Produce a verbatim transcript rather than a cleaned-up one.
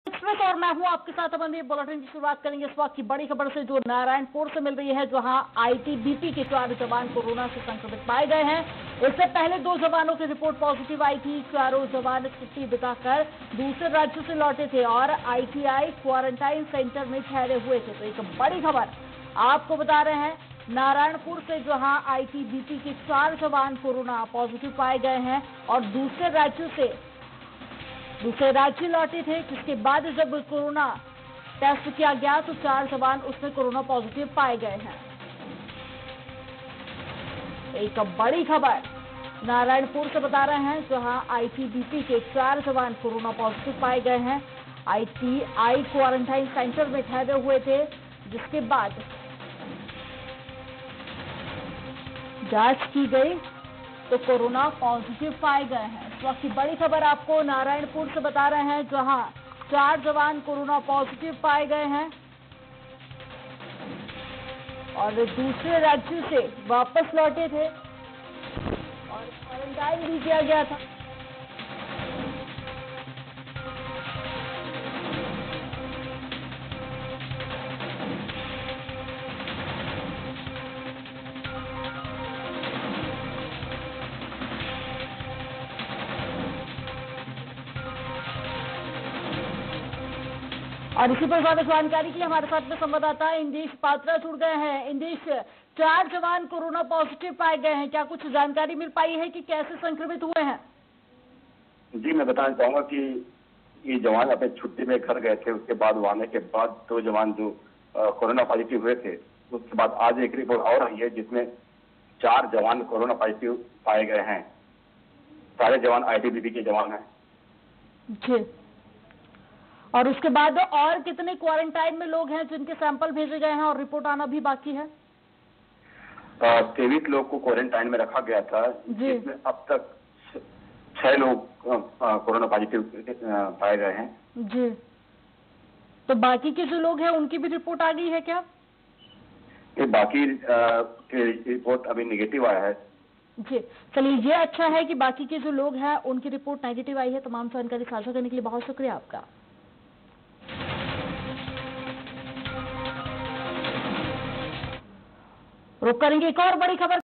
Express और मैं हूं आपके साथ। अमनदीप बुलेटिन की शुरुआत करेंगे इस वक्त की बड़ी खबर से जो नारायणपुर से मिल रही है, जहां आईटीबीपी के चार जवान कोरोना से संक्रमित पाए गए हैं। इससे पहले दो जवानों की रिपोर्ट पॉजिटिव आई थी। चारों जवान छुट्टी बिताकर दूसरे राज्यों से लौटे थे और आईटीआई क्वारंटाइन सेंटर में ठहरे हुए थे। तो एक बड़ी खबर आपको बता रहे हैं नारायणपुर से, जहां आईटीबीपी के चार जवान कोरोना पॉजिटिव पाए गए हैं और दूसरे राज्यों से दूसरे राज्य लौटे थे, जिसके बाद जब कोरोना टेस्ट किया गया तो चार जवान उसमें कोरोना पॉजिटिव पाए गए हैं। एक बड़ी खबर नारायणपुर से बता रहे हैं, जहां आईटीबीपी के चार जवान कोरोना पॉजिटिव पाए गए हैं। आईटीआई क्वारंटाइन सेंटर में ठहरे हुए थे, जिसके बाद जांच की गई तो कोरोना पॉजिटिव पाए गए हैं। इस वक्त की बड़ी खबर आपको नारायणपुर से बता रहे हैं, जहां चार जवान कोरोना पॉजिटिव पाए गए हैं और दूसरे राज्यों से वापस लौटे थे और क्वारंटाइन भी किया गया था। और इसी पर ज्यादा जानकारी के लिए हमारे साथ में संवाददाता इंदेश पात्रा जुड़ गए हैं। इंदेश, चार जवान कोरोना पॉजिटिव पाए गए हैं, क्या कुछ जानकारी मिल पाई है कि कैसे संक्रमित हुए हैं? जी, मैं बताना चाहूंगा कि ये जवान अपने छुट्टी में घर गए थे। उसके बाद आने के बाद दो जवान जो कोरोना पॉजिटिव हुए थे, उसके बाद आज एक रिपोर्ट और आई है जिसमें चार जवान कोरोना पॉजिटिव पाए गए हैं। सारे जवान आईटीबीपी के जवान हैं जी। और उसके बाद और कितने क्वारंटाइन में लोग हैं जिनके सैंपल भेजे गए हैं और रिपोर्ट आना भी बाकी है? तेईस लोग को क्वारंटाइन में रखा गया था, जिसमें अब तक छह लोग कोरोना पॉजिटिव पाए गए हैं जी। तो बाकी के जो लोग हैं उनकी भी रिपोर्ट आ गई है क्या? ये बाकी के रिपोर्ट अभी नेगेटिव आया है जी। चलिए, ये अच्छा है कि बाकी के जो लोग हैं उनकी रिपोर्ट नेगेटिव आई है। तमाम जानकारी साझा करने के लिए बहुत शुक्रिया आपका। रुक करेंगे एक और बड़ी खबर।